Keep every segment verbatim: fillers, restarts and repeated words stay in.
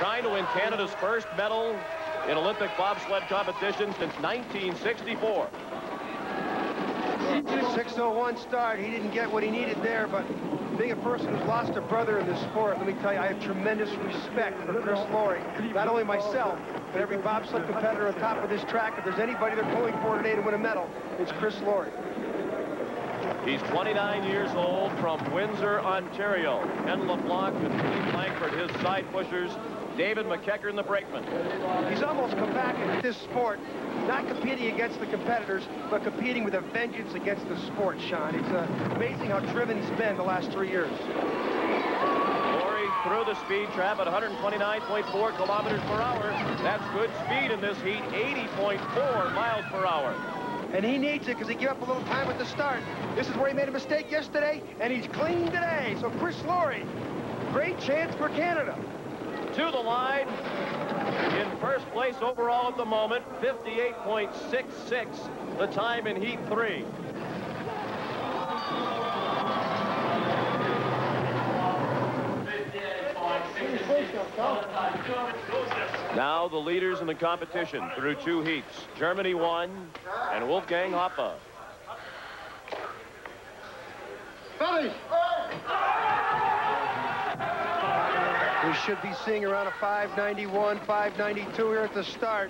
trying to win Canada's first medal in Olympic bobsled competition since nineteen sixty-four. six oh one start. He didn't get what he needed there, but being a person who's lost a brother in this sport, let me tell you, I have tremendous respect for Chris Laurie. Not only myself, but every bobsled competitor on top of this track. If there's anybody they're pulling for today to win a medal, it's Chris Laurie. He's twenty-nine years old, from Windsor, Ontario. Ken LeBlanc and Steve Langford, his side pushers. David McEachern, the brakeman. He's almost come back into this sport, not competing against the competitors, but competing with a vengeance against the sport, Sean. It's uh, amazing how driven he's been the last three years. Laurie through the speed trap at one twenty-nine point four kilometers per hour. That's good speed in this heat, eighty point four miles per hour. And he needs it because he gave up a little time at the start. This is where he made a mistake yesterday, and he's clean today. So Chris Laurie, great chance for Canada. To the line, in first place overall at the moment, fifty-eight point six six, the time in heat three. Now the leaders in the competition through two heats. Germany won, and Wolfgang Hoppe. Finish! We should be seeing around a five ninety-one, five ninety-two here at the start.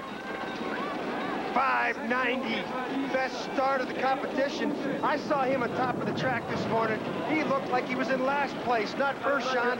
five ninety, best start of the competition. I saw him on top of the track this morning. He looked like he was in last place, not first, Sean.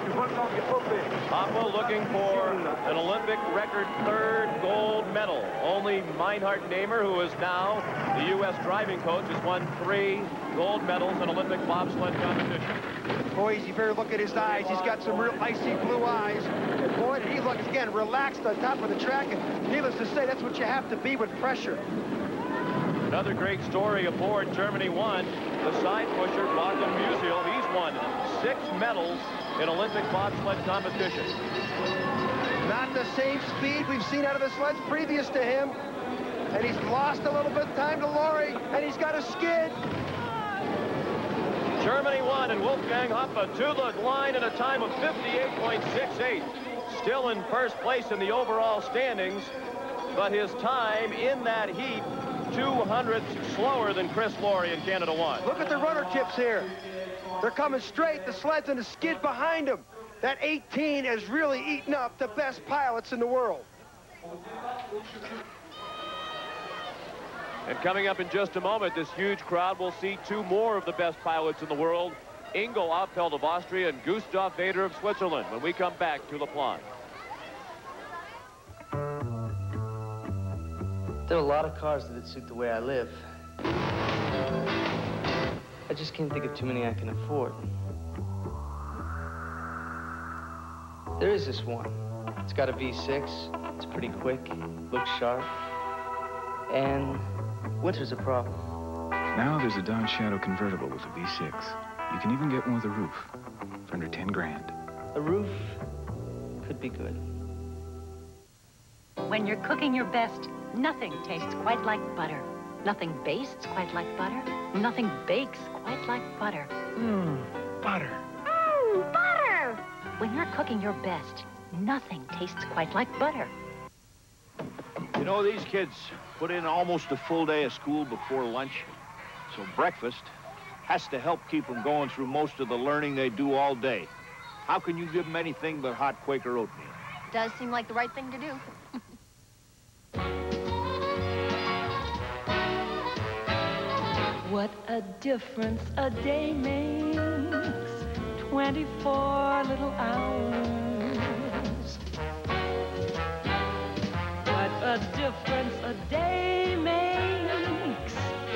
Hoppe looking for an Olympic record third gold medal. Only Meinhard Namer, who is now the U S driving coach, has won three gold medals in Olympic bobsled competition. Boy, you better look at his eyes. He's got some real icy blue eyes. And boy, did he look, again, relaxed on top of the track. And needless to say, that's what you have to be with pressure. Another great story aboard Germany won. The side pusher, Bogdan Musial, he's won six medals in Olympic bobsled competition. Not the same speed we've seen out of the sleds previous to him. And he's lost a little bit of time to Laurie, and he's got a skid. Germany won, and Wolfgang Hoppe to the line in a time of fifty-eight point six eight. Still in first place in the overall standings, but his time in that heat, two hundredths slower than Chris Laurie in Canada won. Look at the runner tips here. They're coming straight. The sled's in a skid behind them. That eighteen has really eaten up the best pilots in the world. And coming up in just a moment, this huge crowd will see two more of the best pilots in the world, Ingo Appelt of Austria and Gustav Vader of Switzerland, when we come back to La Planche. There are a lot of cars that suit the way I live. I just can't think of too many I can afford. There is this one. It's got a V six. It's pretty quick, looks sharp, and winter's a problem. Now there's a Dodge Shadow convertible with a V six. You can even get one with a roof for under ten grand. A roof could be good. When you're cooking your best, nothing tastes quite like butter. Nothing bastes quite like butter. Nothing bakes quite like butter. Mmm, butter. Mmm, butter! When you're cooking your best, nothing tastes quite like butter. You know, these kids put in almost a full day of school before lunch, so breakfast has to help keep them going through most of the learning they do all day. How can you give them anything but hot Quaker oatmeal? Does seem like the right thing to do. What a difference a day makes, twenty-four little hours. What a difference a day makes.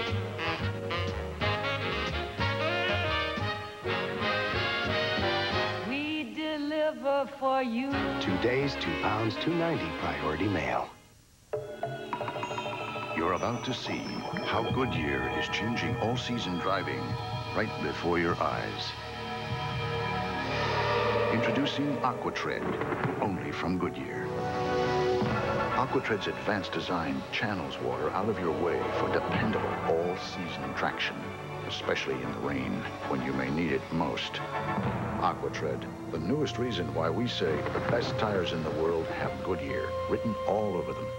We deliver for you. Two days, two pounds, two ninety priority mail. You're about to see how Goodyear is changing all-season driving right before your eyes. Introducing AquaTread, only from Goodyear. AquaTread's advanced design channels water out of your way for dependable all-season traction, especially in the rain when you may need it most. Aquatred, the newest reason why we say the best tires in the world have Goodyear written all over them.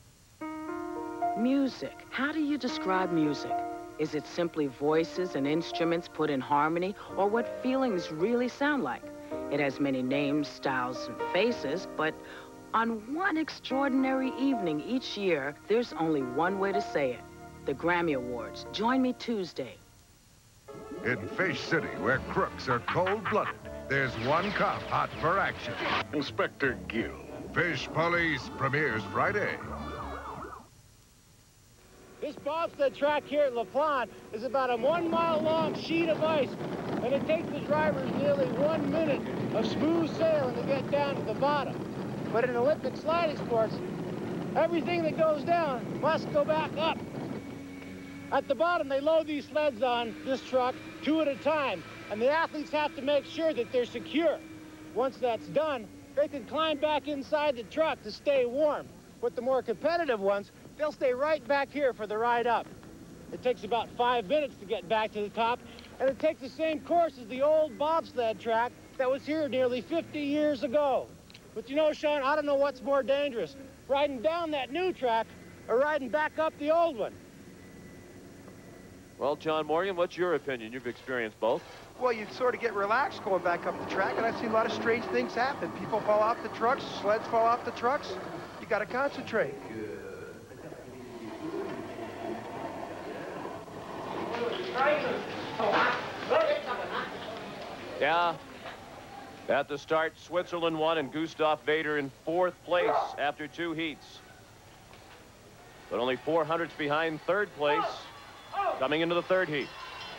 Music. How do you describe music? Is it simply voices and instruments put in harmony, or what feelings really sound like? It has many names, styles, and faces, but on one extraordinary evening each year, there's only one way to say it. The Grammy Awards. Join me Tuesday. In Fish City, where crooks are cold-blooded, there's one cop hot for action. Inspector Gill. Fish Police premieres Friday. This bobsled track here at La Plagne is about a one-mile-long sheet of ice, and it takes the drivers nearly one minute of smooth sailing to get down to the bottom. But in Olympic sliding sports, everything that goes down must go back up. At the bottom, they load these sleds on this truck two at a time, and the athletes have to make sure that they're secure. Once that's done, they can climb back inside the truck to stay warm. With the more competitive ones, they'll stay right back here for the ride up. It takes about five minutes to get back to the top, and it takes the same course as the old bobsled track that was here nearly fifty years ago. But you know, Sean, I don't know what's more dangerous, riding down that new track or riding back up the old one. Well, John Morgan, what's your opinion? You've experienced both. Well, you sort of get relaxed going back up the track, and I've seen a lot of strange things happen. People fall off the trucks, sleds fall off the trucks. You got to concentrate. Yeah. At the start, Switzerland won and Gustav Vader in fourth place after two heats. But only four hundredths behind third place coming into the third heat.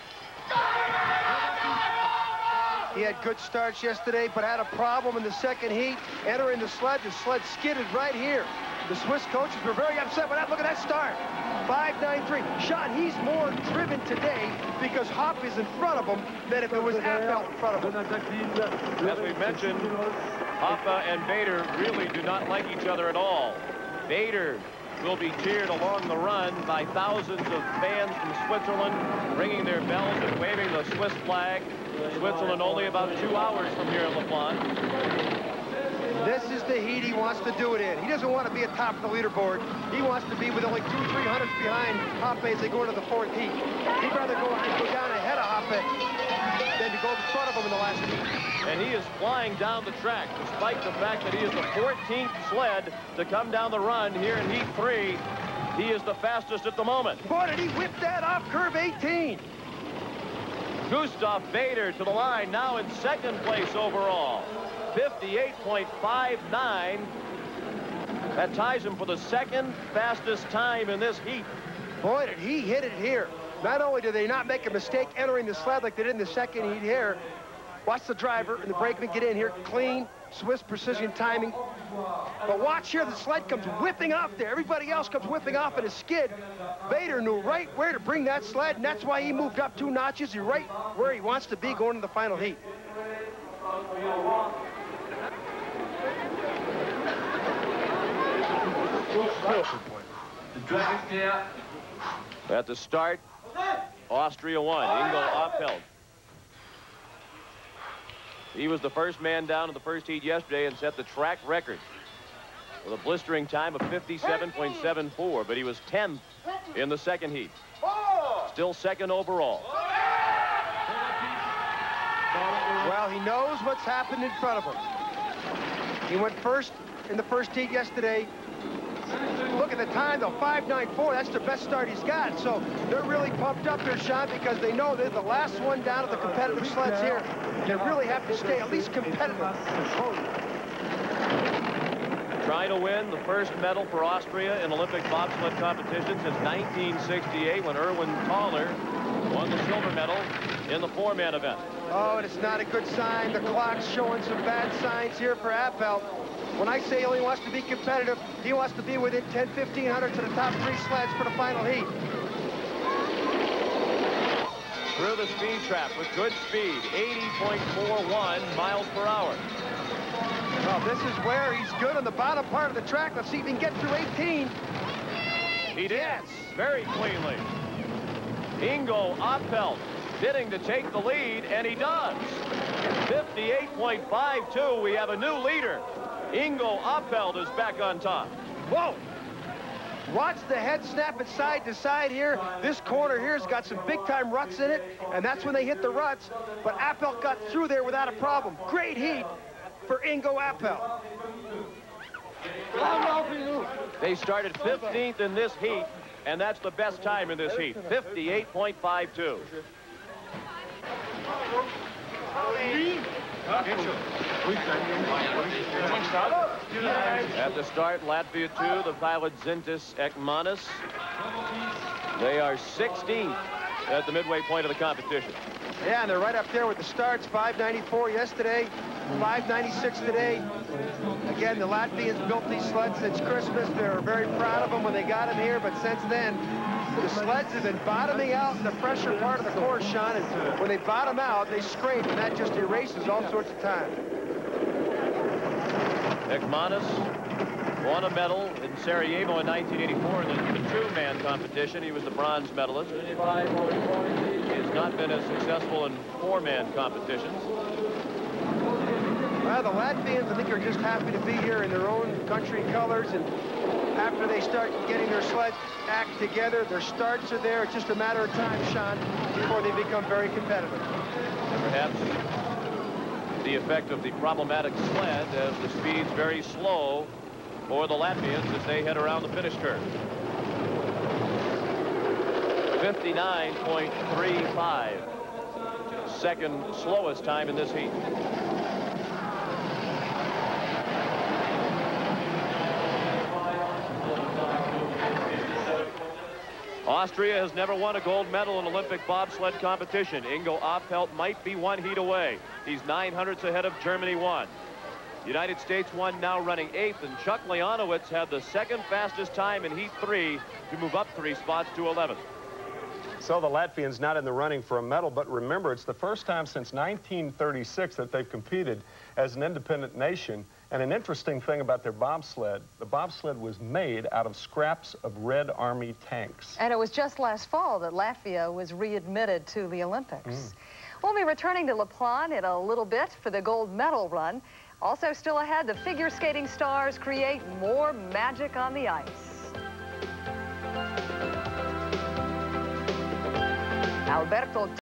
He had good starts yesterday, but had a problem in the second heat. Entering the sled, the sled skidded right here. The Swiss coaches were very upset with that. Look at that start. five nine three. Sean, he's more driven today because Hopp is in front of him than if it was Appelt in front of him. As we mentioned, Hoppa and Vader really do not like each other at all. Vader will be cheered along the run by thousands of fans from Switzerland, ringing their bells and waving the Swiss flag. Switzerland only about two hours from here in La Plagne. This is the heat he wants to do it in. He doesn't want to be atop of the leaderboard. He wants to be with only two, three hundredths behind Hoppe as they go into the fourth heat. He'd rather go, go down ahead of Hoppe than to go in front of him in the last heat. And he is flying down the track, despite the fact that he is the fourteenth sled to come down the run here in heat three. He is the fastest at the moment. Boy, did he whip that off curve eighteen. Gustav Vader to the line, now in second place overall. fifty-eight point five nine. That ties him for the second fastest time in this heat. Boy, did he hit it here. Not only did they not make a mistake entering the sled like they did in the second heat here, watch the driver and the brakeman get in here clean, Swiss precision timing. But watch here, the sled comes whipping off there. Everybody else comes whipping off in a skid. Vader knew right where to bring that sled, and that's why he moved up two notches. He's right where he wants to be going to the final heat. At the start, Austria won. Ingo Appelt. He was the first man down in the first heat yesterday and set the track record with a blistering time of fifty-seven point seven four, but he was tenth in the second heat. Still second overall. Well, he knows what's happened in front of him. He went first in the first heat yesterday. Look at the time, though, five nine four. That's the best start he's got. So they're really pumped up there, Sean, because they know they're the last one down at the competitive sleds here. They really have to stay at least competitive. Trying to win the first medal for Austria in Olympic bobsled competition since nineteen sixty-eight, when Erwin Thaler won the silver medal in the four-man event. Oh, and it's not a good sign. The clock's showing some bad signs here for Appelt. When I say he only wants to be competitive, he wants to be within ten, fifteen hundred to the top three sleds for the final heat. Through the speed trap with good speed, eighty point four one miles per hour. Well, this is where he's good on the bottom part of the track. Let's see if he can get through eighteen. He did. Yes. Very cleanly. Ingo Appelt bidding to take the lead, and he does. fifty-eight point five two. We have a new leader. Ingo Appelt is back on top. Whoa! Watch the head snap it side to side here. This corner here's got some big-time ruts in it, and that's when they hit the ruts. But Appelt got through there without a problem. Great heat for Ingo Appelt. They started fifteenth in this heat, and that's the best time in this heat, fifty-eight point five two. At the start, Latvia two, the pilot Zintis Ekmanis. They are sixteenth at the midway point of the competition. Yeah, and they're right up there with the starts. five ninety-four yesterday, five ninety-six today. Again, the Latvians built these sleds since Christmas. They were very proud of them when they got them here, but since then, the sleds have been bottoming out in the pressure part of the course, Sean, and when they bottom out, they scrape, and that just erases all sorts of time. Ekmanis won a medal in Sarajevo in nineteen eighty-four in the, the two-man competition. He was the bronze medalist. He has not been as successful in four-man competitions. Well, the Latvians, I think, are just happy to be here in their own country colors, and after they start getting their sled act together, their starts are there. It's just a matter of time, Sean, before they become very competitive. Perhaps the effect of the problematic sled as the speed's very slow for the Latvians as they head around the finish curve. fifty-nine point three five. Second slowest time in this heat. Austria has never won a gold medal in Olympic bobsled competition. Ingo Appelt might be one heat away. He's nine hundredths ahead of Germany one. The United States one now running eighth, and Chuck Leonowitz had the second fastest time in heat three to move up three spots to eleventh. So the Latvians not in the running for a medal, but remember, it's the first time since nineteen thirty-six that they've competed as an independent nation. And an interesting thing about their bobsled, the bobsled was made out of scraps of Red Army tanks. And it was just last fall that Latvia was readmitted to the Olympics. Mm. We'll be returning to La Plagne in a little bit for the gold medal run. Also still ahead, the figure skating stars create more magic on the ice. Alberto